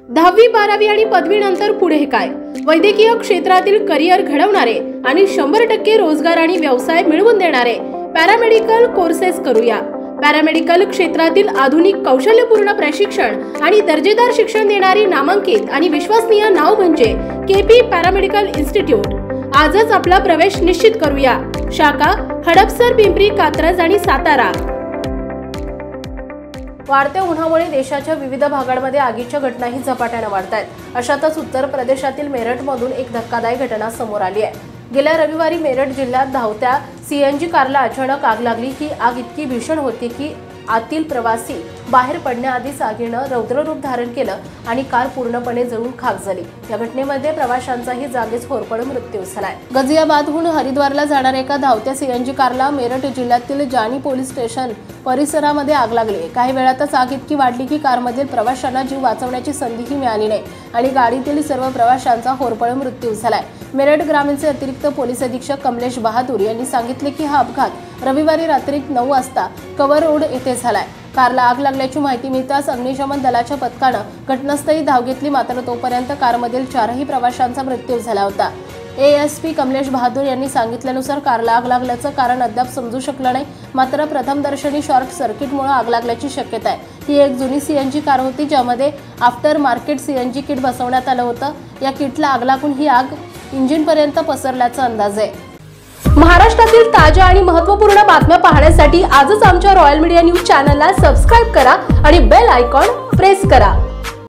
10वी 12वी आणि पदवीनंतर पुढे काय? वैद्यकीय क्षेत्रातील करिअर घडवणारे आणि 100% रोजगार आणि व्यवसाय मिळवून देणारे पॅरामेडिकल कोर्सेस करूया। पॅरामेडिकल क्षेत्रातील आधुनिक कौशल्यपूर्ण प्रशिक्षण आणि दर्जेदार शिक्षण देणारी नामांकित आणि विश्वसनीय नाव म्हणजे केपी पॅरामेडिकल इन्स्टिट्यूट। आजच आपला प्रवेश निश्चित करूया। शाखा हडपसर, पिंपरी, कात्रज आणि सातारा। वाढत्या उन्हामुळे देशाच्या विविध भागांमध्ये आगीच्या घटनाही झपाट्याने वाढत आहेत। अशातच उत्तर प्रदेशातील मेरठमधून एक धक्कादायक घटना समोर आली आहे। गेल्या रविवारी मेरठ जिल्ह्यात धावत्या सीएनजी कारला अचानक आग लागली। ही आग इतकी भीषण होती की आतील प्रवासी बाहेर पडण्याआधीच आगीनं रौद्ररूप धारण केलं आणि कार पूर्णपणे जळून खाक झाली। या घटनेमध्ये प्रवाशांचाही जागीच होरपळून मृत्यू झालाय। गाझियाबादहून हरिद्वारला जाणाऱ्या एका धावत्या सीएनजी कारला मेरठ जिल्ह्यातील जानी पोलीस स्टेशन परिसरामध्ये आग लागली। काही वेळातच आग इतकी वाढली की कारमधील प्रवाशांना जीव वाचवण्याची संधीही मिळाली नाही आणि गाडीतील सर्व प्रवाशांचा होरपळून मृत्यू झालाय। मेरठ ग्रामीणचे अतिरिक्त पोलीस अधीक्षक कमलेश बहादूर यांनी सांगितले की हा अपघात रविवारी रात्री 9 वाजता कवर रोड येथे झालाय। कारला आग लागल्याची माहिती मिळताच अग्निशमन दलाच्या पथकानं घटनास्थळी धाव घेतली, मात्र तोपर्यंत कारमधील 4ही प्रवाशांचा मृत्यू झाला होता। एएसपी कमलेश बहादूर यांनी सांगितल्यानुसार कारला आग लागल्याचं कारण अद्याप समजू शकलं नाही, मात्र प्रथमदर्शनी शॉर्ट सर्किटमुळे आग लागल्याची शक्यता आहे। ही एक जुनी सीएनजी कार होती ज्यामध्ये आफ्टर मार्केट सीएनजी किट बसवण्यात आलं होतं। या किटला आग लागून ही आग इंजिनपर्यंत पसरल्याचा अंदाज आहे। महाराष्ट्रातील ताज्या आणि महत्त्वपूर्ण बातम्या पाहण्यासाठी आजच आमच्या रॉयल मीडिया न्यूज चॅनलला सबस्क्राइब करा आणि बेल आयकॉन प्रेस करा।